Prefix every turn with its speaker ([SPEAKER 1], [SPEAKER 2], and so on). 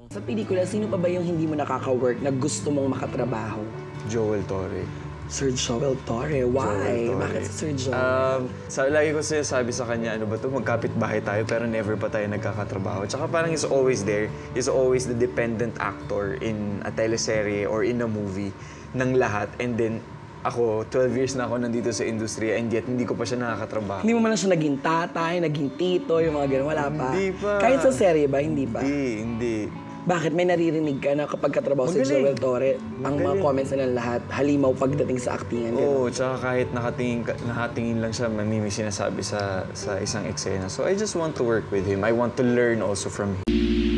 [SPEAKER 1] Sa pelikula, sino pa ba yung hindi mo nakaka-work na gusto mong makatrabaho?
[SPEAKER 2] Joel Torre.
[SPEAKER 1] Sir Joel Torre, why?
[SPEAKER 2] Joel Torre.
[SPEAKER 1] Bakit si Sir Joel?
[SPEAKER 2] Lagi ko sinasabi sa kanya, ano ba to, magkapit-bahay tayo pero never pa tayo nagkakatrabaho. Tsaka parang he's always there. He's always the dependent actor in a teleserye or in a movie ng lahat. And then, ako, 12 years na ako nandito sa industriya and yet hindi ko pa siya nakakatrabaho.
[SPEAKER 1] Hindi mo man lang siya naging tatay, naging tito, yung mga ganun, wala pa?
[SPEAKER 2] Hindi pa.
[SPEAKER 1] Kahit sa serye ba, hindi pa?
[SPEAKER 2] Hindi.
[SPEAKER 1] Bakit may naririnig ka na kapag katrabaho si
[SPEAKER 2] Magaling.
[SPEAKER 1] Joel Torre, ang mga
[SPEAKER 2] Magaling.
[SPEAKER 1] comments na lang lahat, halimaw pagdating sa actingan?
[SPEAKER 2] Oo, tsaka kahit nakatingin lang siya, may sinasabi sa isang eksena. So I just want to work with him. I want to learn also from him.